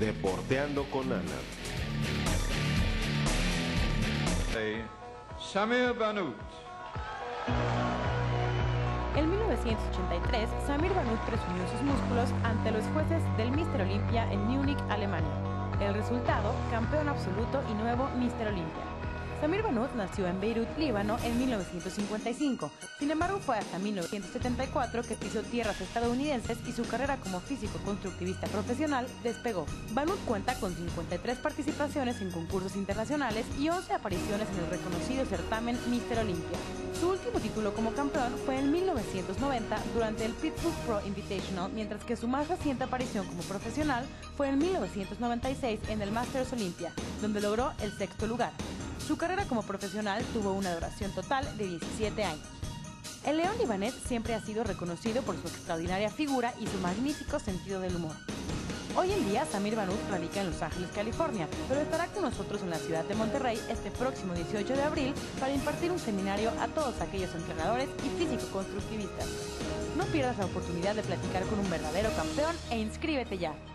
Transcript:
Deporteando con Ana. Samir Bannout. En 1983, Samir Bannout presumió sus músculos ante los jueces del Míster Olympia en Múnich, Alemania. El resultado, campeón absoluto y nuevo Míster Olympia. Samir Bannout nació en Beirut, Líbano, en 1955. Sin embargo, fue hasta 1974 que pisó tierras estadounidenses y su carrera como físico-constructivista profesional despegó. Bannout cuenta con 53 participaciones en concursos internacionales y 11 apariciones en el reconocido certamen Míster Olympia. Su último título como campeón fue en 1990 durante el Pittsburgh Pro Invitational, mientras que su más reciente aparición como profesional fue en 1996 en el Masters Olympia, donde logró el 6º lugar. Su carrera como profesional tuvo una duración total de 17 años. El león libanés siempre ha sido reconocido por su extraordinaria figura y su magnífico sentido del humor. Hoy en día, Samir Bannout radica en Los Ángeles, California, pero estará con nosotros en la ciudad de Monterrey este próximo 18 de abril para impartir un seminario a todos aquellos entrenadores y físico-constructivistas. No pierdas la oportunidad de platicar con un verdadero campeón e inscríbete ya.